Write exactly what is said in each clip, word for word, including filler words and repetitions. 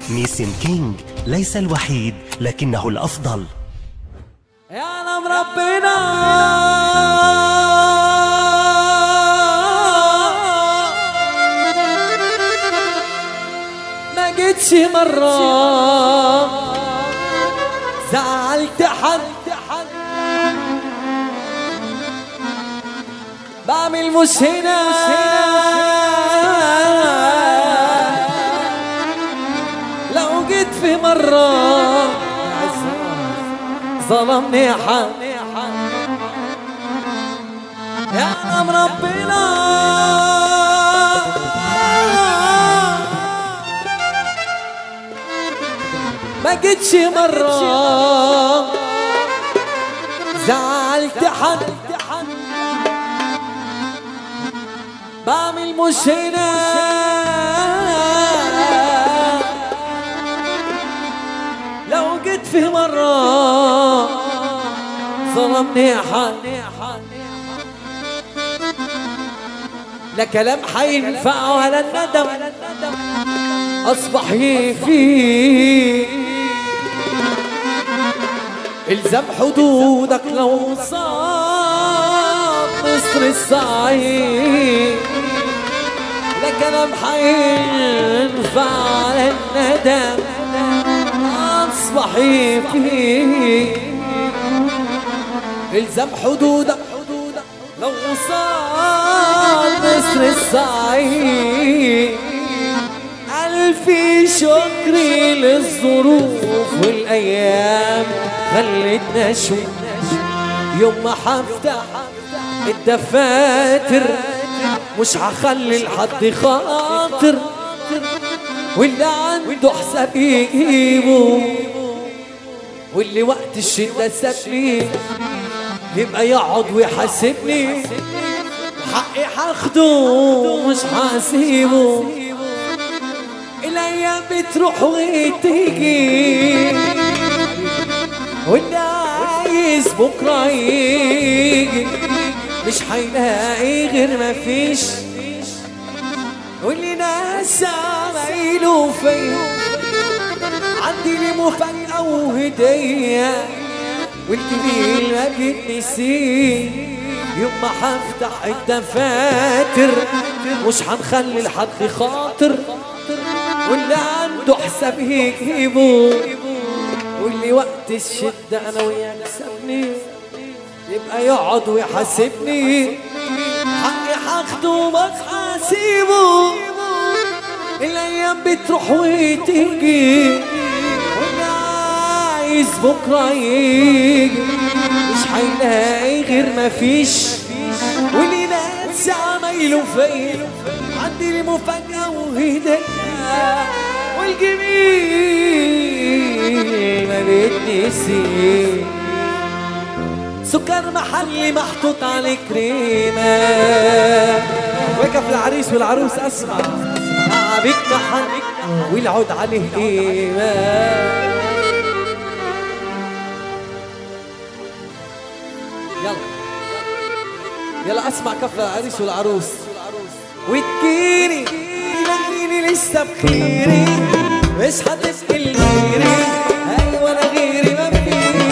نيسين كينج ليس الوحيد لكنه الأفضل. يا نم ربنا ما جيتش مرة زعلت حد، بعمل مش هنا لو جيت في مرة ظلمني حد. يا نم ربنا ما جيتش مرة زعلت حد، بعمل مش هنا لو جيت في مرة ظلمني حد. لا كلام حينفع ولا الندم أصبح يفيد، الزم حدودك لو صاب مصر الصعيد. لا كلام حينفع ولا الندم أصبح يفيد، الزم حدودك لو وصل مصر الصعيد. ألف شكري للظروف والأيام خلتنا نشوف، يوم ما حفتح الدفاتر مش هخلي لحد خاطر، واللي عنده حساب يجيبه، واللي وقت الشدة سابني يبقى يقعد ويحاسبني، حقي هاخده مش هسيبه. الايام بتروح وتيجي، واللي عايز بكره يجي مش هيلاقي غير مفيش، واللي ناس عمايله فيا عندي لي مفاجأة وهدية، والجميل ما بيتنسيه يوم ما هفتح الدفاتر مش هنخلي لحد خاطر، واللي عنده حساب يجيبه، واللي وقت الشدة أنا وياك سابني يبقى يقعد ويحاسبني، حقي هاخده مش هسيبه. الأيام بتروح وتيجي، واللي عايز بكرة يجي مش هيلاقي غير مفيش، واللي ناس عمايله فيا عندي لي مفاجأة وهدية، والجميل ما بيتنسي. سكر محلي محطوط عليه كريمة، وقف العريس والعروس اسمع عبيك محل والعود عليه قيمة. يلا يلا اسمع كف العريس والعروس، وتجيني تلاقيني لسه بخيري مش هتسقي غيري، ايوه انا غيري ما فيش،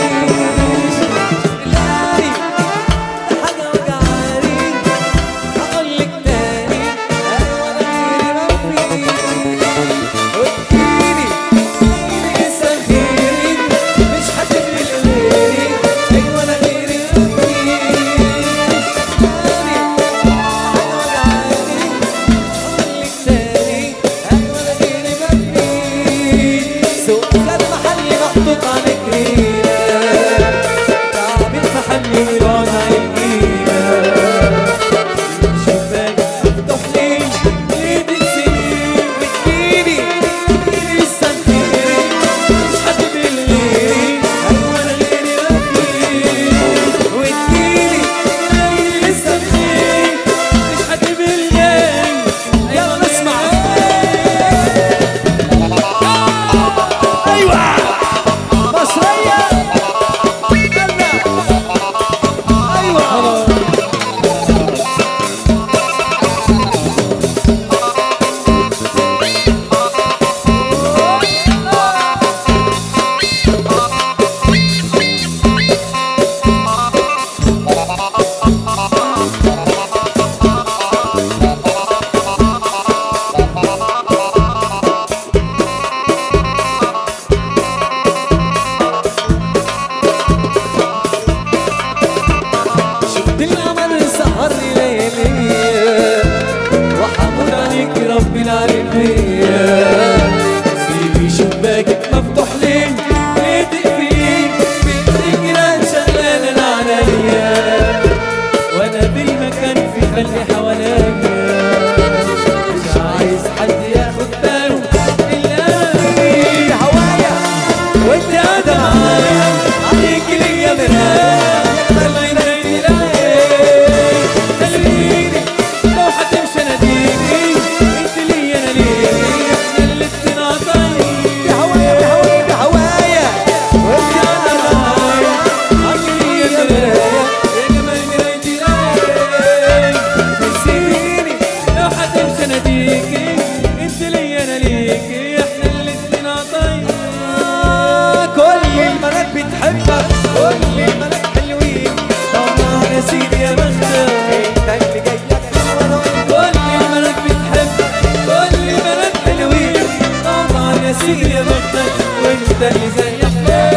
لاقي ده حاجه وجعاني هقول لك تاني، ايوه انا غيري ما فيش، وتجيني تلاقيني لسه بخيري مش هتسقي غيري، ايوه انا غيري ما فيش، ليكي احنا الاتنين عطايا. كل البنات بتحبك كل البنات حلوين طبعا يا سيدي يا بختك انت اللي جاي لك من ورايا. كل البنات بتحبك كل البنات حلوين طبعا يا سيدي يا بختك وانت اللي زيك.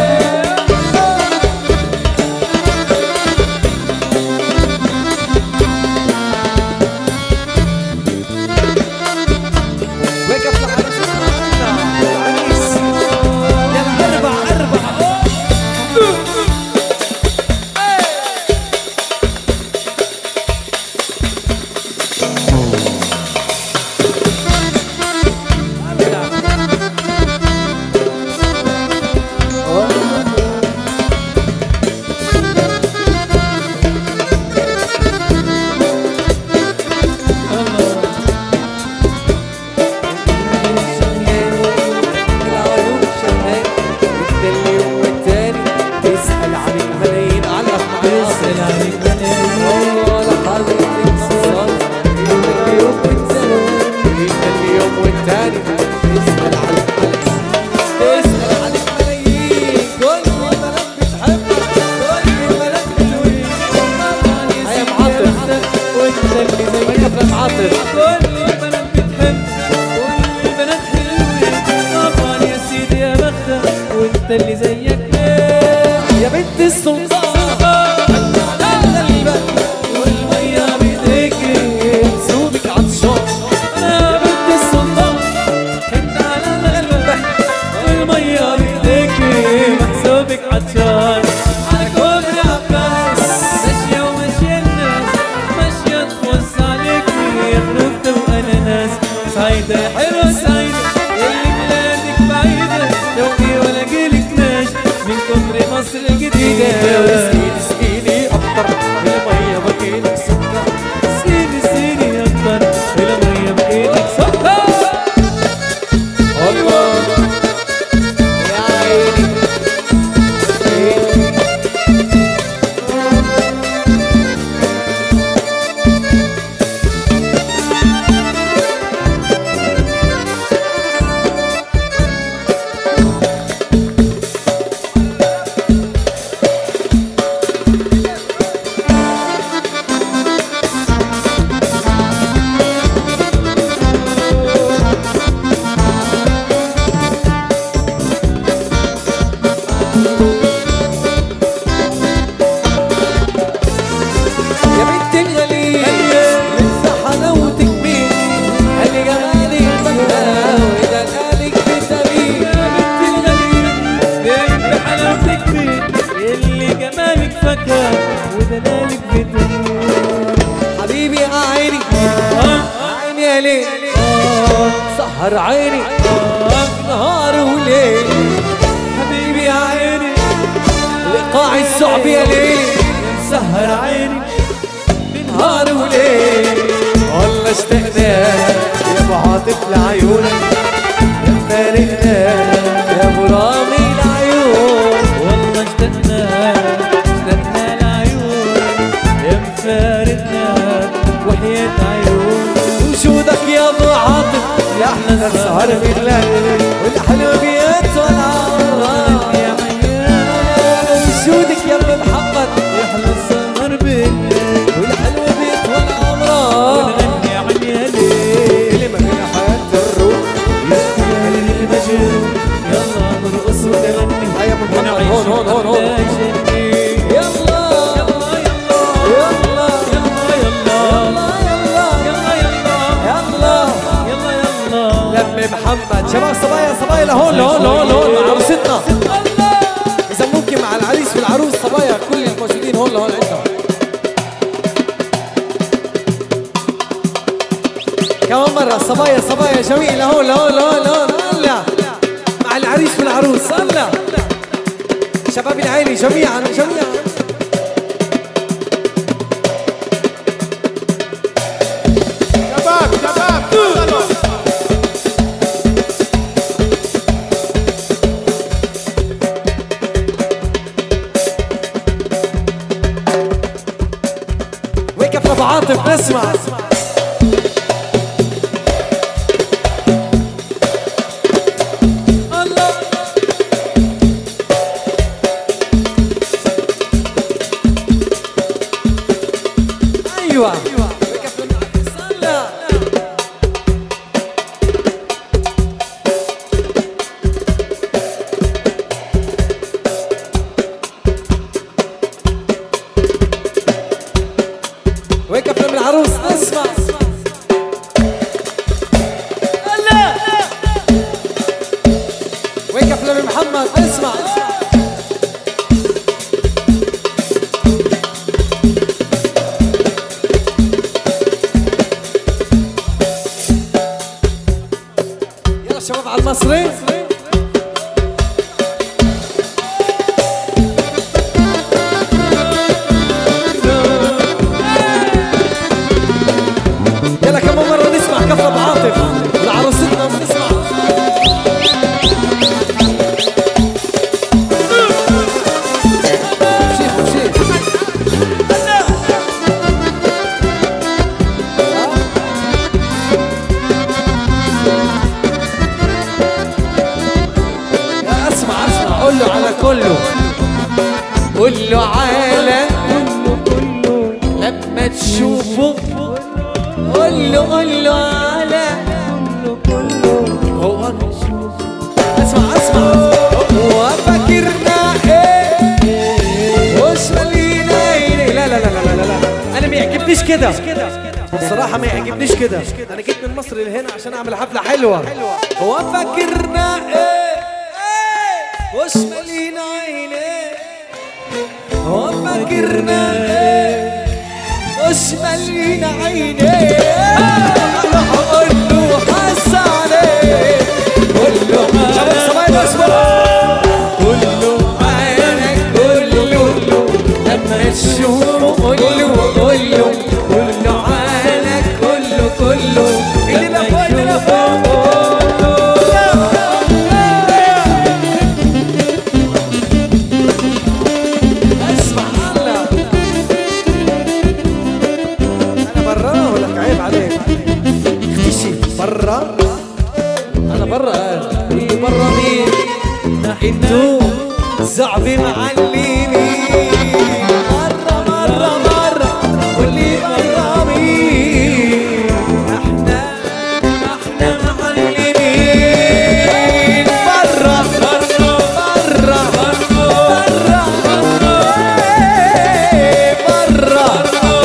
اللي زيك يا بنت السلطان قلبك والمية بيديكي سوبك عطشان. يا بنت السلطان حن على قلبك والمية بيديكي محسوبك عطشان. على كوبري عباس ماشية وماشية الناس ماشية تبص عليكي يا خروفة وأناناس. سعيدة يا حلوة سعيدة يلي بلادك بعيدة لو ولا جيلك من كتر مصر الجديدة. اسقيني اسقيني أكتر المية بجيلك سكر. اسقيني اسقيني أكتر المية بجيلك سكر. الله يا عيني ودلالك بتنور. حبيبي يا عيني عيني يا ليل سهر عيني نهار وليل. حبيبي يا عيني لقاع الصعب يا ليل مسهر عيني نهار وليل. والله اشتقنا يا ابو عاطف لعيونك يا فارقنا يا ابو رامي العيون. والله اشتقنا فارقنا وحياة عيون وجودك يا ابو عاطف يا احلى سهر بالليل والحلويات والعمران يا عيال. وجودك يا ابو محمد يا احلى السهر بالليل والحلويات والعمران. ونغني عيالي اللي ما فيها حياة الروح يا المجنون. يلا نرقص ونغني يا ابو محمد هون هون هون هون. محمد شباب صبايا صبايا لهون لهون لهون لهون مع عروستنا. إذا ممكن مع العريس والعروس صبايا كل الموجودين هون لهون عندنا. كمان مرة صبايا صبايا جميع لهون لهون لهون لهون. هلا مع العريس والعروس هلا شباب العيلة جميعا جميعا. شباب شباب عاطف نسمع. محمد اسمع. يا شباب على المصري. يلا كم مرة نسمع كفر أبو عاطف ولعروستنا بنسمع. كله كله عالم كله لما تشوفه كله كله عالم كله كله هو اسمع اسمع هو فاكرنا ايه وش مالينا ايه. لا لا لا لا لا لا انا ما يعجبنيش كده الصراحة، ما يعجبنيش كده. انا جيت من مصر لهنا عشان اعمل حفلة حلوة. هو فاكرنا ايه وش مالينا عينيه هو فاكرنا ايه وش مالينا عينيه. اروح اقول له حس عليه قول له شباب صبايا اسمع كله عينك كله لما تشوفه قول له قول له كله عينك كله كله اللي لفوق اللي لفوق. برا انا برا واللي برا مين انتو زعبي معلمين. مرة مرة مرة واللي برا مين احنا احنا معلمين. برا برا برا برا برا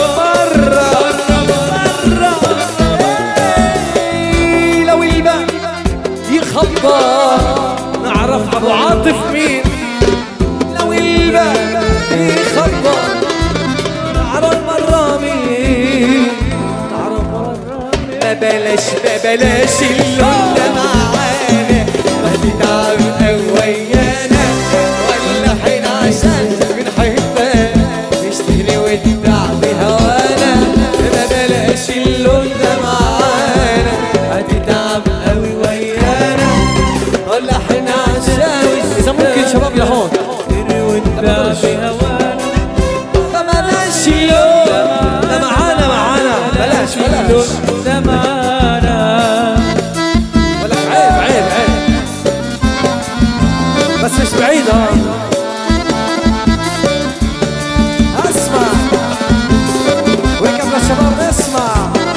نعرف ابو عاطف مين. لو الباب يخبط نعرف مرة مين نعرف مرة مين. ما بلاش ما بلاش اللون ده معانا ما تتعب ويانا ولا حين عشان بنحبها نشتري والتعب هوانا. ما بلاش اللون ده معانا هتتعب قوي ويانا ولا حنا عشاوي. إذا ممكن شباب لهون وانت في هوانا فبلاش اللون ده معانا معانا بلاش بلاش ده معانا. ولك عيب عيب عيب بس مش بعيد. ها اسمع وين قبل الشباب اسمع.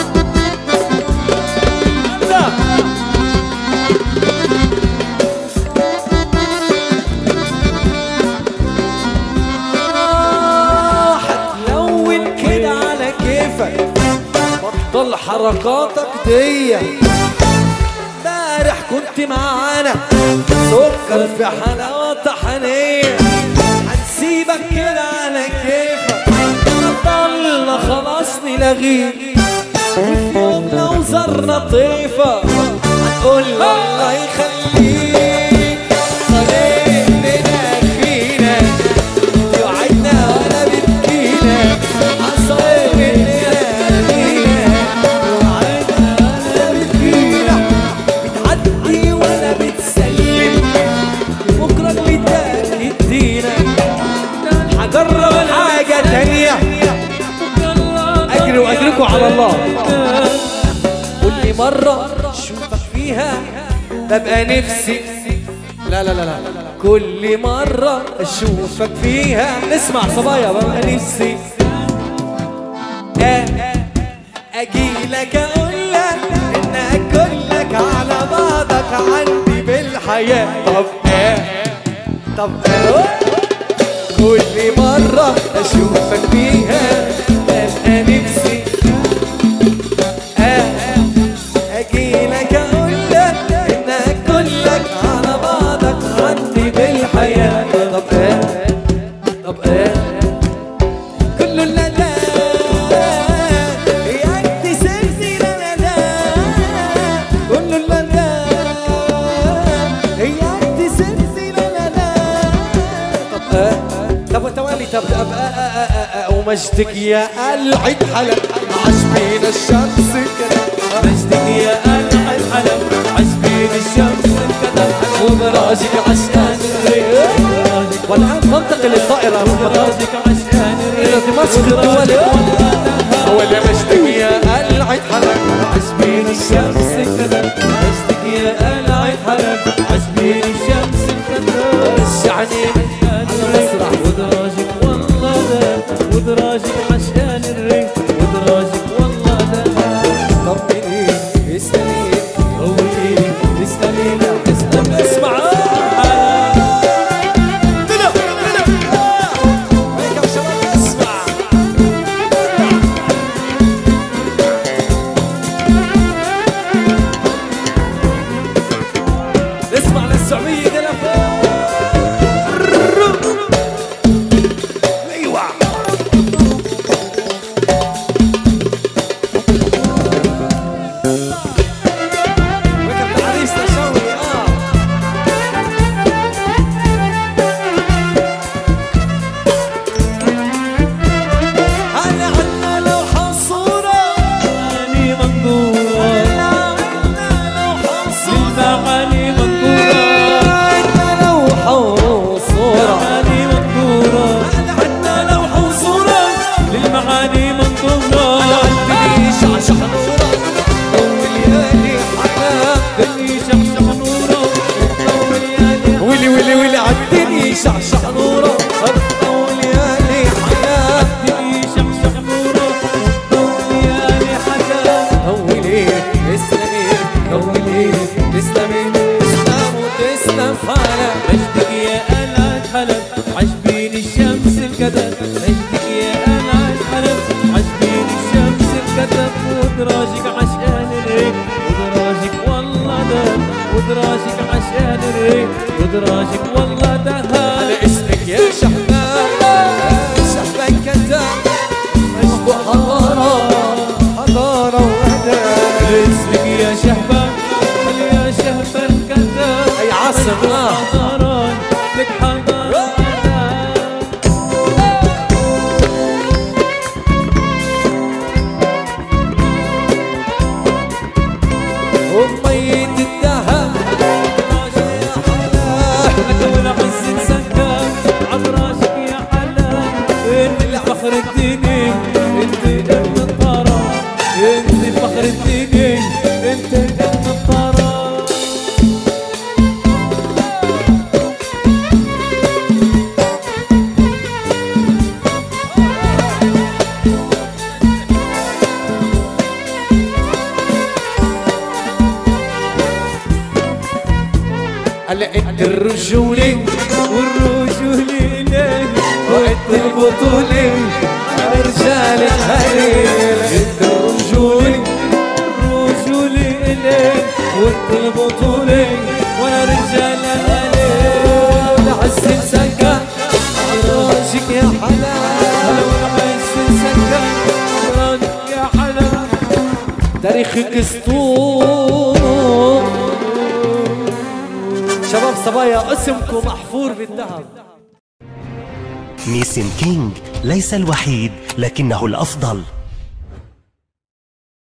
بطل حركاتك دي. امبارح كنت معانا سكر في حلاوة طحنية هنسيبك كده على كيفك. بطلنا خلاص نلغيك وفي يوم لو زرنا طيفة هنقول الله يخليك. صليت لنا فينا توعدنا ولا بتجينا حصلت لنا بتعدي ولا بتسلم بكرة اللي تاني تدينا. هجرب حاجة تانية أجري وأجركوا على الله. كل مرة أشوفك فيها ببقى نفسي لا لا لا لا كل مرة أشوفك فيها نسمع صبايا ببقى نفسي أجيلك أقولك إن أكلك على بعضك عندي بالحياة. طب إيه طب إيه كل مرة أشوفك فيها ببقى نفسي أجيلك أقولك إن أكلك على بعضك عندي كتبت أبقى ومجدك يا العيد حلب عجبين الشمس كتب مجدك يا العيد حلب عجبين الشمس كتب وبراجك عشقان الريح. والآن تنتقل الطائرة وبراجك عشقان الريح دمشق الدول ولا مجدك يا العيد حلب عجبين الشمس كتب مجدك يا العيد حلب عجبين الشمس كتب رجعني المسرح ودراجك والله ده ودراجك عشقان الريح ودراجك والله ده. طمني اسألي قولي اسألي لا تسأل اسمع طلع طلع هيك يا شباب اسمع اسمع للسعودية كده فوق شعشع نوره الضوء ليالي حياة عدني شعشع نوره الضوء ليالي حياة هولي اسلمي هولي تسلمي تسلم وتسلم حالك مجدك يا العيد حلب عجبين الشمس الكتب مجدك يا العيد حلب عجبين الشمس الكتب ودراجك عشقان الريح ودراجك والله ده ودراجك عشقان الريح ودراجك والله ده. على اسمك يا شحبان شحبان كتاب عشق حضارة حضارة وأدب اسمك يا شحبان يا شحبان كتاب أي عاصم حضارة لك حضارة وميت الذهب فخر الدين انت ابن الطرا انت فخر الدين انت ابن الطرا. هلا انت الرجولي والرجولي ليه وانت البطولي رجال الهليل انت الرجولي الرجولي اليك وانت البطولي وانا رجال الهليل لعز مسكة عراجك يا حلال لعز مسكة عراجك يا حلال تاريخك اسطور شباب صبايا اسمكم محفور بالذهب. نيسين كينج ليس الوحيد لكنه الأفضل.